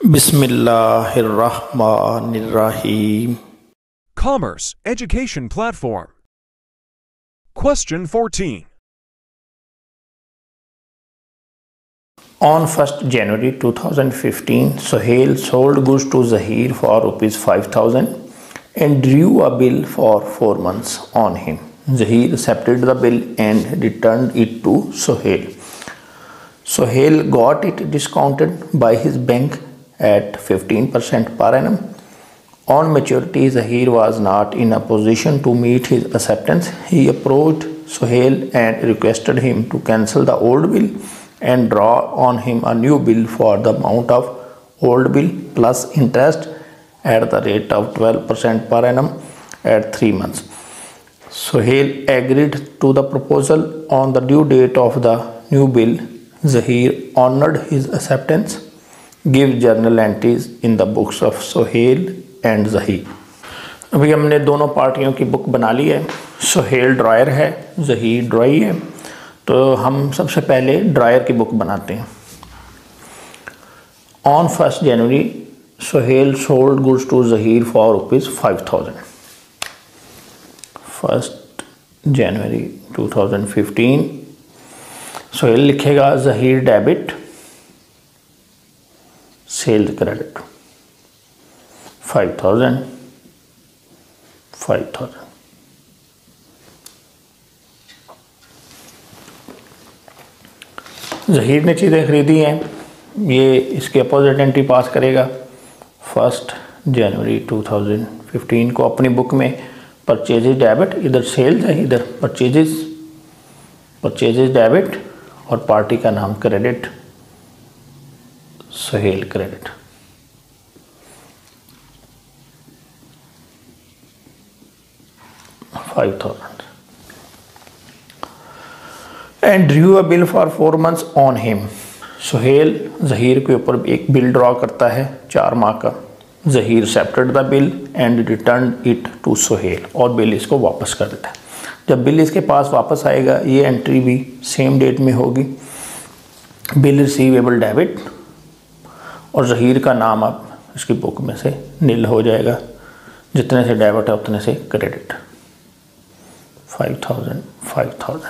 Bismillahirrahmanirrahim. Commerce Education Platform. Question 14. On 1st January 2015, Sohail sold goods to Zahir for rupees 5,000 and drew a bill for 4 months on him. Zahir accepted the bill and returned it to Sohail. Sohail got it discounted by his bank at 15% per annum. On maturity, Zahir was not in a position to meet his acceptance. He approached Sohail and requested him to cancel the old bill and draw on him a new bill for the amount of old bill plus interest at the rate of 12% per annum at 3 months. Sohail agreed to the proposal. On the due date of the new bill, Zahir honored his acceptance. Give journal entries in the books of Sohail and Zahir. अभी हमने दोनों पार्टियों की book बना ली है. Sohail dryer है, Zaheer dry है. तो हम सबसे पहले ड्रायर की बुक बनाते हैं. On 1st January, Sohail sold goods to Zahir for rupees 5,000. 1st January 2015, Sohail लिखेगा Zaheer debit, sales credit 5,000. Zaheer ने चीज़ें खरीदी हैं, ये इसके अपोजिट एंट्री पास करेगा. 1st January 2015 को अपनी बुक में परचेजेज डेबिट, इधर सेल्स है, इधर परचेजेज डेबिट और पार्टी का नाम credit, Sohail credit. $5,000 and drew a bill for 4 months on him. Sohail Zaheer के ऊपर एक बिल ड्रॉ करता है 4 माह का. Zaheer accepted the bill and return it to Sohail, और बिल इसको वापस कर देता है. जब बिल इसके पास वापस आएगा, ये एंट्री भी सेम डेट में होगी. बिल रिसीवेबल डेबिट और ज़हीर का नाम अब इसकी बुक में से नील हो जाएगा. जितने से डेबिट है उतने से क्रेडिट. 5,000.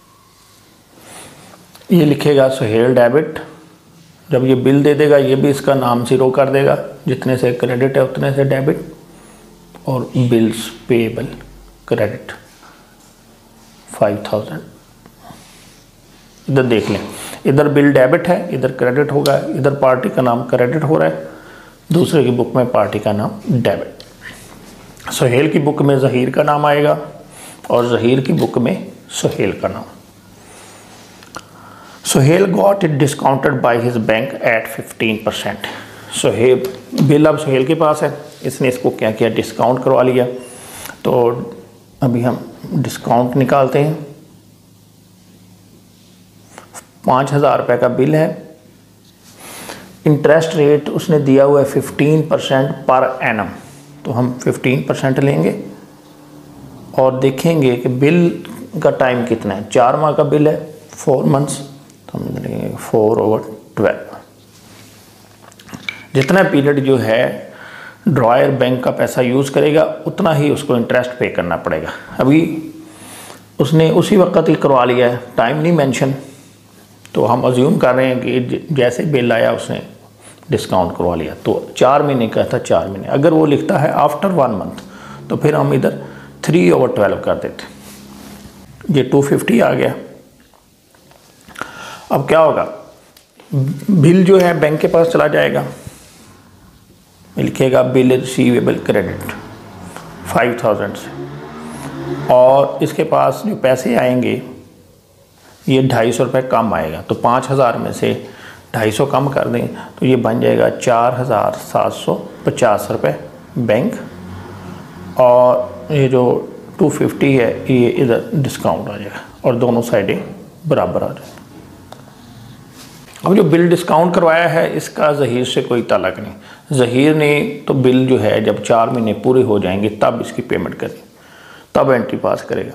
ये लिखेगा सोहेल डेबिट. जब ये बिल दे देगा, ये भी इसका नाम ज़ीरो कर देगा. जितने से क्रेडिट है उतने से डेबिट, और बिल्स पेएबल क्रेडिट 5,000. इधर देख लें, इधर बिल डेबिट है, इधर क्रेडिट होगा. इधर पार्टी का नाम क्रेडिट हो रहा है, दूसरे की बुक में पार्टी का नाम डेबिट. सोहेल की बुक में ज़हीर का नाम आएगा और ज़हीर की बुक में सोहेल का नाम. Sohail got it discounted by his bank at 15%. Sohail bill अब सोहेल के पास है, इसने इसको क्या किया, डिस्काउंट करवा लिया. तो अभी हम डिस्काउंट निकालते हैं. 5,000 रुपये का बिल है. इंटरेस्ट रेट उसने दिया हुआ है 15% पर एनम. तो हम 15% लेंगे और देखेंगे कि बिल का टाइम कितना है. 4 माह का बिल है, 4 मंथ्स. तो हम लेंगे 4/12. जितना पीरियड जो है ड्रॉयर बैंक का पैसा यूज़ करेगा, उतना ही उसको इंटरेस्ट पे करना पड़ेगा. अभी उसने उसी वक्त ही करवा लिया है, टाइम नहीं मेंशन. तो हम अज्यूम कर रहे हैं कि जैसे बिल आया उसने डिस्काउंट करवा लिया. तो 4 महीने का था, 4 महीने. अगर वो लिखता है आफ्टर 1 मंथ, तो फिर हम इधर 3/12 कर देते. ये 250 आ गया. अब क्या होगा, बिल जो है बैंक के पास चला जाएगा. लिखेगा बिल रिसीवेबल क्रेडिट 5,000 से, और इसके पास जो पैसे आएंगे ये 250 रुपये कम आएगा. तो 5,000 में से 250 कम कर दें तो ये बन जाएगा 4,750 रुपये बैंक. और ये जो 250 है ये इधर डिस्काउंट आ जाएगा और दोनों साइडें बराबर आ जाएंगी. अब जो बिल डिस्काउंट करवाया है इसका ज़हीर से कोई ताल्लुक़ नहीं. ज़हीर ने तो बिल जो है जब 4 महीने पूरे हो जाएंगे तब इसकी पेमेंट करें, तब एंट्री पास करेगा.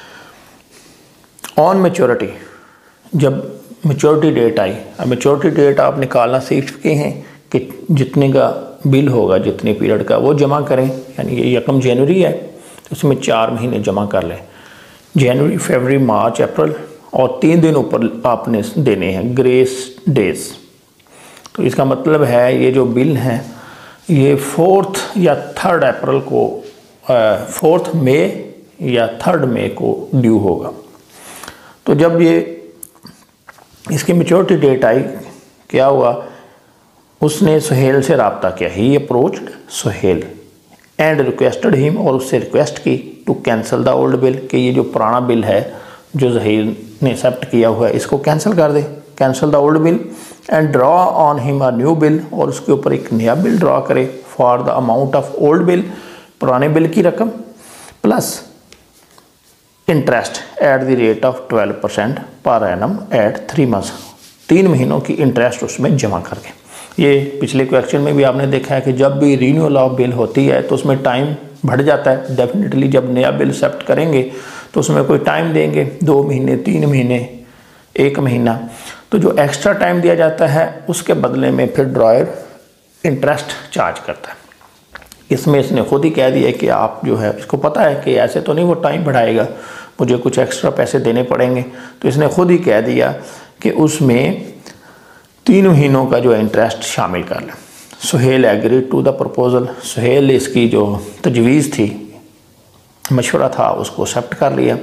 ऑन मैच्योरिटी, जब मैच्योरिटी डेट आई, अब मैच्योरिटी डेट आप निकालना सीख चुके हैं कि जितने का बिल होगा, जितने पीरियड का, वो जमा करें। यानी ये यकम जनवरी है तो इसमें 4 महीने जमा कर लें, जनवरी, फरवरी, मार्च, अप्रैल, और 3 दिन ऊपर आपने देने हैं ग्रेस डेज। तो इसका मतलब है ये जो बिल हैं ये 4 या 3 अप्रैल को, 4 मई या 3 मई को ड्यू होगा। तो जब ये इसकी मैच्योरिटी डेट आई, क्या हुआ, उसने सुहेल से रब्ता किया। He approached Suhail and requested him, और उससे रिक्वेस्ट की to cancel the old bill, कि ये जो पुराना बिल है जो जहीर ने एक्सेप्ट किया हुआ है इसको कैंसिल कर दे, cancel the old bill and draw on him a new bill, और उसके ऊपर एक नया बिल ड्रॉ करे for the amount of old bill, पुराने बिल की रकम, plus interest at the rate of 12% per annum eight 3 months, 3 महीनों की इंटरेस्ट उसमें जमा करके। ये पिछले क्वेश्चन में भी आपने देखा है कि जब भी रीन्यूअल ऑफ बिल होती है तो उसमें टाइम बढ़ जाता है। डेफिनेटली जब नया बिल एक्सेप्ट करेंगे तो उसमें कोई टाइम देंगे, 2 महीने, 3 महीने, 1 महीना, तो जो एक्स्ट्रा टाइम दिया जाता है उसके बदले में फिर ड्रॉयर इंटरेस्ट चार्ज करता है। इसमें इसने खुद ही कह दिया कि आप जो है, इसको पता है कि ऐसे तो नहीं वो टाइम बढ़ाएगा, मुझे कुछ एक्स्ट्रा पैसे देने पड़ेंगे, तो इसने खुद ही कह दिया कि उसमें 3 महीनों का जो इंटरेस्ट शामिल कर लें। Suhail agree to the proposal, Suhail ने इसकी जो तजवीज़ थी, मशवरा था, उसको एक्सेप्ट कर लिया।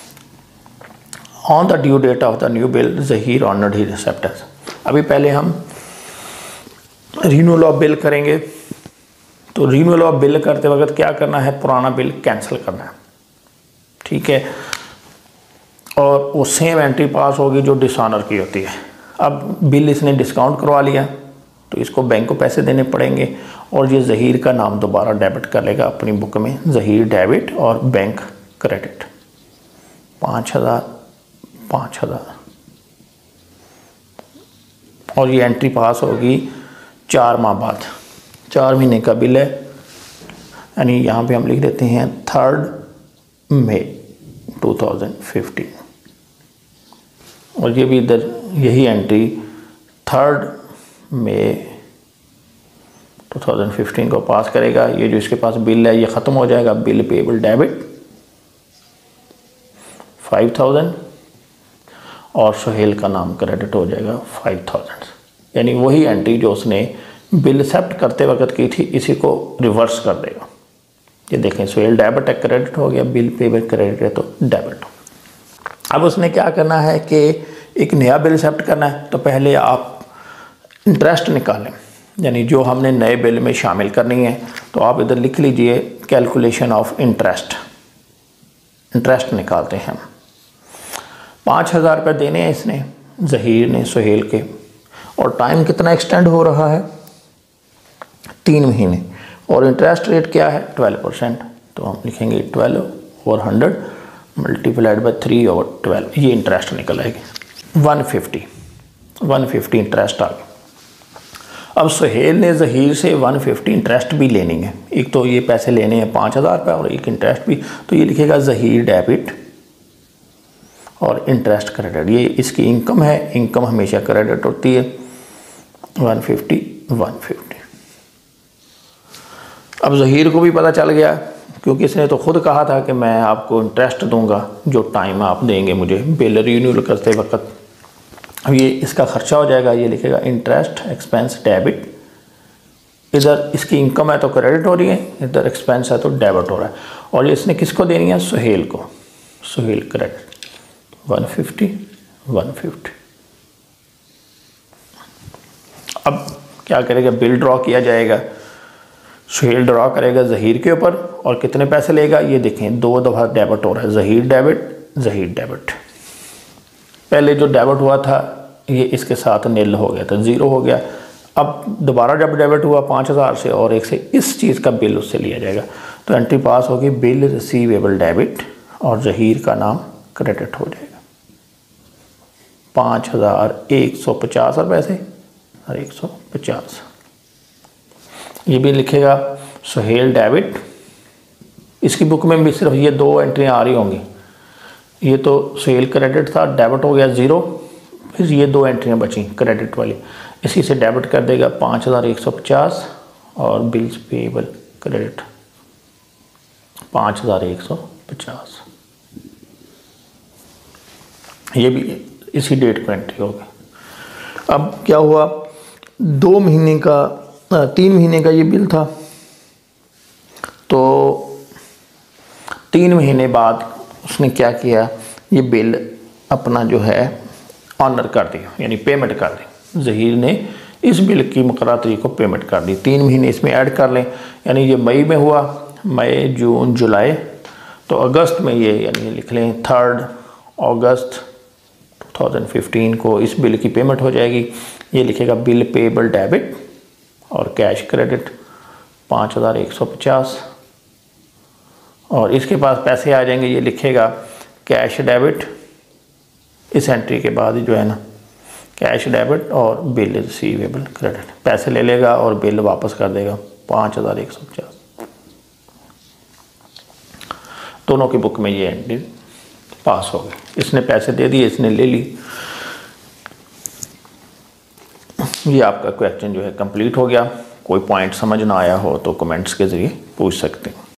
On the due date of the new bill Zaheer honoured his acceptance. अभी पहले हम रीन्यूअल ऑफ बिल करेंगे, तो रीन्यूअल ऑफ बिल करते वक्त क्या करना है, पुराना बिल कैंसिल करना है, ठीक है, और वो सेम एंट्री पास होगी जो डिसऑनर की होती है। अब बिल इसने डिस्काउंट करवा लिया तो इसको बैंक को पैसे देने पड़ेंगे, और ये ज़हीर का नाम दोबारा डेबिट कर लेगा अपनी बुक में, ज़हीर डेबिट और बैंक क्रेडिट, 5,000, और ये एंट्री पास होगी 4 माह बाद, 4 महीने का बिल है, यानी यहाँ पे हम लिख देते हैं 3 मई 2015, और ये भी इधर यही एंट्री 3 मई 2015 को पास करेगा। ये जो इसके पास बिल है ये ख़त्म हो जाएगा, बिल पेबल डेबिट 5,000, और सुहेल का नाम क्रेडिट हो जाएगा 5,000, यानी वही एंट्री जो उसने बिल एक्सेप्ट करते वक्त की थी इसी को रिवर्स कर देगा। ये देखें, सुहेल डेबिट है, क्रेडिट हो गया, बिल पेबल क्रेडिट है तो डेबिट हो। अब उसने क्या करना है कि एक नया बिल एक्सेप्ट करना है, तो पहले आप इंटरेस्ट निकालें, यानी जो हमने नए बिल में शामिल करनी है, तो आप इधर लिख लीजिए कैलकुलेशन ऑफ इंटरेस्ट। इंटरेस्ट निकालते हैं हम, 5,000 रुपये देने हैं इसने ज़हीर ने सुहेल के, और टाइम कितना एक्सटेंड हो रहा है, 3 महीने, और इंटरेस्ट रेट क्या है 12%, तो हम लिखेंगे 12/100 मल्टीप्लाइड बाय 3/12, ये इंटरेस्ट निकल आएगी 150 इंटरेस्ट आ गया। अब सुहेल ने ज़हीर से 150 इंटरेस्ट भी लेनी है, एक तो ये पैसे लेने हैं 5,000 रुपये और एक इंटरेस्ट भी, तो ये लिखेगा ज़हीर डेबिट और इंटरेस्ट क्रेडिट, ये इसकी इनकम है, इनकम हमेशा क्रेडिट होती है 150। अब ज़हीर को भी पता चल गया, क्योंकि इसने तो खुद कहा था कि मैं आपको इंटरेस्ट दूंगा जो टाइम आप देंगे मुझे बिल रिन्यूअल करते वक्त। अब ये इसका खर्चा हो जाएगा, ये लिखेगा इंटरेस्ट एक्सपेंस डेबिट, इधर इसकी इनकम है तो क्रेडिट हो रही है, इधर एक्सपेंस है तो डेबिट हो रहा है, और ये इसने किसको देनी है, सुहेल को, सुहेल क्रेडिट 150। अब क्या करेगा, बिल ड्रॉ किया जाएगा, सुहेल ड्रॉ करेगा ज़हीर के ऊपर, और कितने पैसे लेगा ये देखें, 2 दफ़ा डेबिट हो रहा है, ज़हीर डेबिट। पहले जो डेबिट हुआ था ये इसके साथ नील हो गया था, 0 हो गया। अब दोबारा जब डेबिट हुआ 5,000 से और एक से, इस चीज़ का बिल उससे लिया जाएगा, तो एंट्री पास होगी बिल रिसीवेबल डेबिट और ज़हीर का नाम क्रेडिट हो जाएगा 5,150 रुपये से और 150। ये भी लिखेगा सुहेल डेबिट, इसकी बुक में भी सिर्फ ये 2 एंट्रियाँ आ रही होंगी, ये तो सुहेल क्रेडिट था, डेबिट हो गया 0, फिर ये 2 एंट्रियाँ बची क्रेडिट वाली, इसी से डेबिट कर देगा 5150 और बिल्स पेएबल क्रेडिट 5150। ये भी इसी डेट को एंट्री हो गई। अब क्या हुआ, 2 महीने का 3 महीने का ये बिल था, तो 3 महीने बाद उसने क्या किया, ये बिल अपना जो है ऑनर कर दिया, यानी पेमेंट कर दी। ज़हीर ने इस बिल की मुकर्रर तारीख को पेमेंट कर दी। 3 महीने इसमें ऐड कर लें, यानी ये मई में हुआ, मई जून जुलाई, तो अगस्त में ये यानी लिख लें 3 अगस्त 2015 को इस बिल की पेमेंट हो जाएगी। ये लिखेगा बिल पेएबल डेबिट और कैश क्रेडिट 5150, और इसके पास पैसे आ जाएंगे, ये लिखेगा कैश डेबिट, इस एंट्री के बाद जो है ना कैश डेबिट और बिल रिसीवेबल क्रेडिट, पैसे ले लेगा और बिल वापस कर देगा 5150। दोनों की बुक में ये एंट्री पास हो गई। इसने पैसे दे दिए, इसने ले ली। ये आपका क्वेश्चन जो है कंप्लीट हो गया। कोई पॉइंट समझ ना आया हो तो कमेंट्स के ज़रिए पूछ सकते हैं।